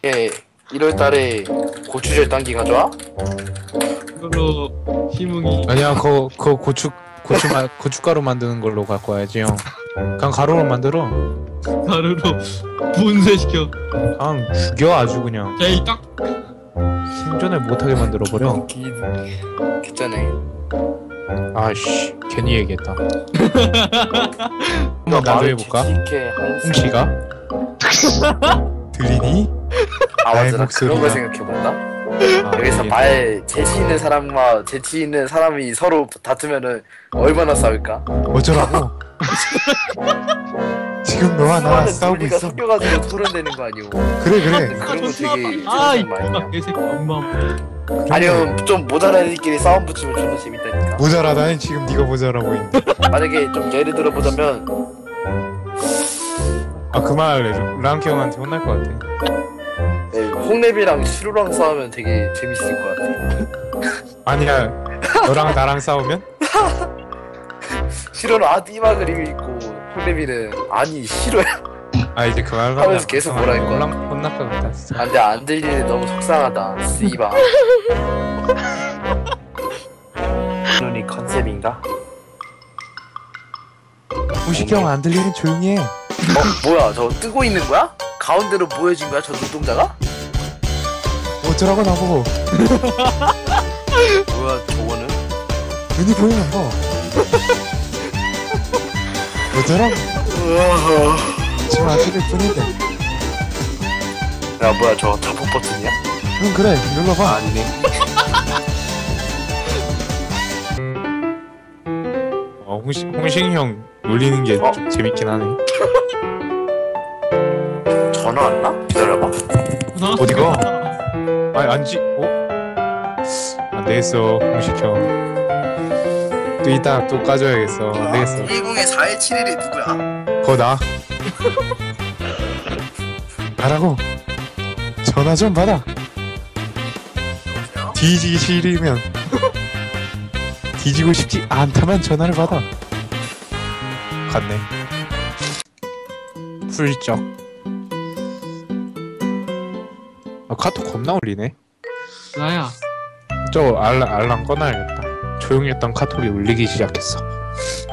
예, 1월 달에 고추절 단기 가져와? 그걸로 희뭉이 아니야, 그거 고춧가루 만드는 걸로 갖고 와야지 형. 그냥 가루로 만들어. 가루로 분쇄시켜. 그냥 죽여 아주 그냥. 야이 딱. 생존을 못하게 만들어 버려. 괜찮네. 아씨, 괜히 얘기했다. 한번 나도 해볼까? 홍씨가 들리니? 아 나의 맞아, 나 그런 걸 목소리가. 생각해본다. 아, 여기서 예. 말 재치 있는 사람과 재치 있는 사람이 서로 다투면은 얼마나 싸울까? 어쩌라고? 지금 너와 나 수많은 싸우고 논리가 있어. 섞여가지고 토론되는 거 아니오? 그래. 그런 거 되게 아이 재밌는 거 아니야? 개새끼 엄마. 아니면 좀 모자란 애들끼리 싸움 붙이면 존나 재밌다니까. 모자라다니 지금 네가 모자라 보인다. 만약에 좀 예를 들어보자면 아 그 말 랑키 형한테 혼날 것 같아. 네, 홍랩이랑 시루랑 싸우면 되게 재밌을 것 같아. 아니야, 너랑 나랑 싸우면? 시루는 띠마 그림 있고 홍랩이는 아니 싫어요. 아 이제 그만 하면서 계속 뭐라 할 거야? 혼날 것 같다 진짜. 안돼, 안 들리는 너무 속상하다. 씨바. 눈이 컨셉인가? 무식이 형 안 들리면 조용히 해. 뭐야, 저 뜨고 있는 거야? 가운데로 모여진 거야, 저 눈동자가? 어쩌라고 나보고. 뭐야, 저거는? 눈이 보이는 거. 어쩌라고. 지금 안 들릴 뿐인데. 야, 뭐야, 저 자폭 버튼이야? 응 그래 눌러봐. 아니네. 홍식이 형 놀리는 게 좀 재밌긴 하네. 전화 왔나? 기다려봐. 어디가? 아니 안지 안 되겠어 홍식이 형. 또 이따 또 까줘야겠어. 안 되겠어. 110에 4171이 누구야? 그거 나. 나라고. 전화 좀 받아. 뒤지기 싫으면 뒤지고 싶지 않다면 전화를 받아. 갔네. 훌쩍. 아, 카톡 겁나 울리네. 나야. 저 알람 꺼놔야겠다. 조용히 했던 카톡이 울리기 시작했어.